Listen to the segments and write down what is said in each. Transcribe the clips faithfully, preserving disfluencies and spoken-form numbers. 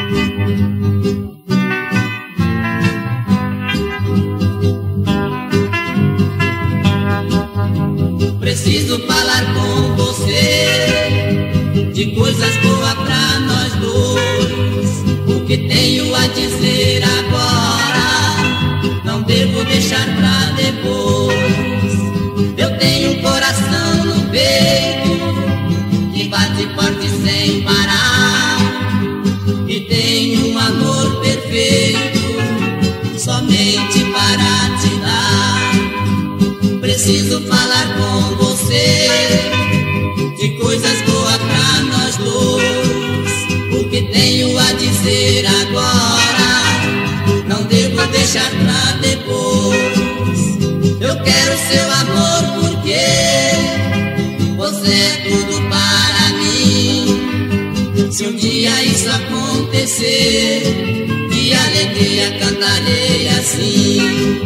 Preciso falar com você de coisas boas pra nós dois. O que tenho a dizer agora não devo deixar pra depois. Eu tenho um coração no peito que bate forte sem parar, e tenho um amor perfeito somente para te dar. Preciso falar com você de coisas boas pra nós dois. O que tenho a dizer agora não devo deixar pra depois. Eu quero seu amor porque você é tudo para mim. Se um dia isso acontecer, de alegria cantarei assim.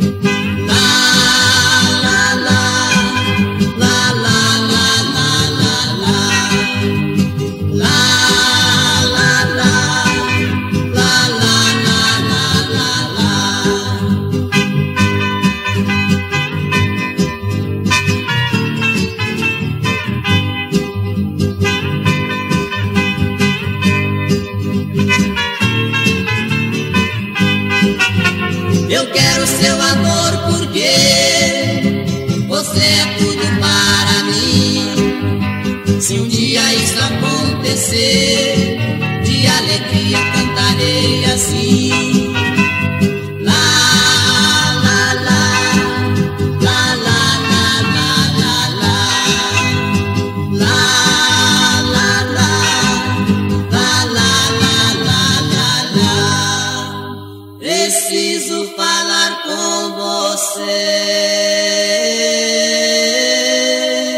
Eu quero seu amor porque você é tudo para mim. Se um dia isso acontecer, de alegria cantarei assim. Preciso falar com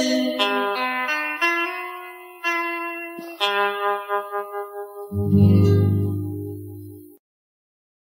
você.